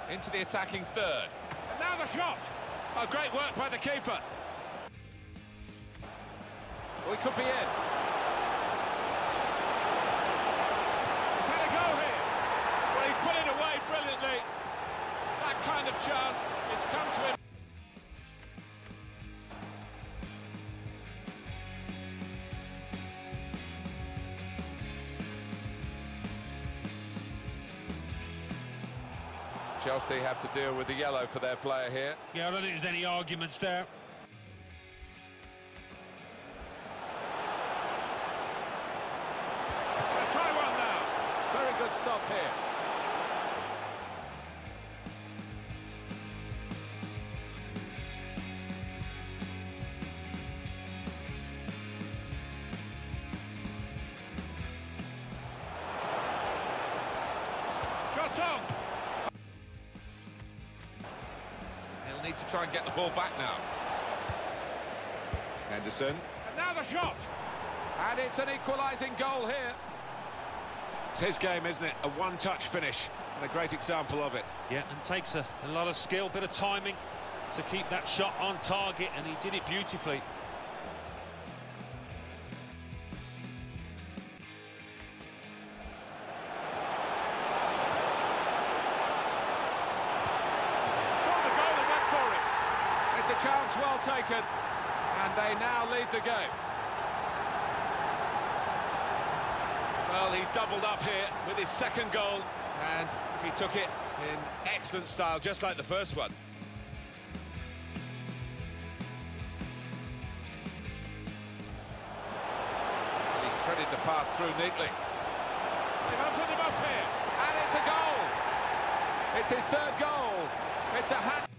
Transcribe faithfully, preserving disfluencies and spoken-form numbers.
into the attacking third. And now the shot! Oh, great work by the keeper. Well, he could be in. He's had a go here. Well, he's put it away brilliantly. That kind of chance has come to him. Chelsea have to deal with the yellow for their player here. Yeah, I don't think there's any arguments there. Try one now. Very good stop here. Shot on. He'll need to try and get the ball back now. Henderson. And now the shot. And it's an equalising goal here. It's his game, isn't it? A one-touch finish, and a great example of it. Yeah, and takes a, a lot of skill, bit of timing to keep that shot on target, and he did it beautifully. Saw the goal and went for it. It's a chance well taken, and they now lead the game. Well, he's doubled up here with his second goal, and he took it in excellent style, just like the first one. And he's threaded the pass through neatly. They've opened him up here, and it's a goal! It's his third goal. It's a hat.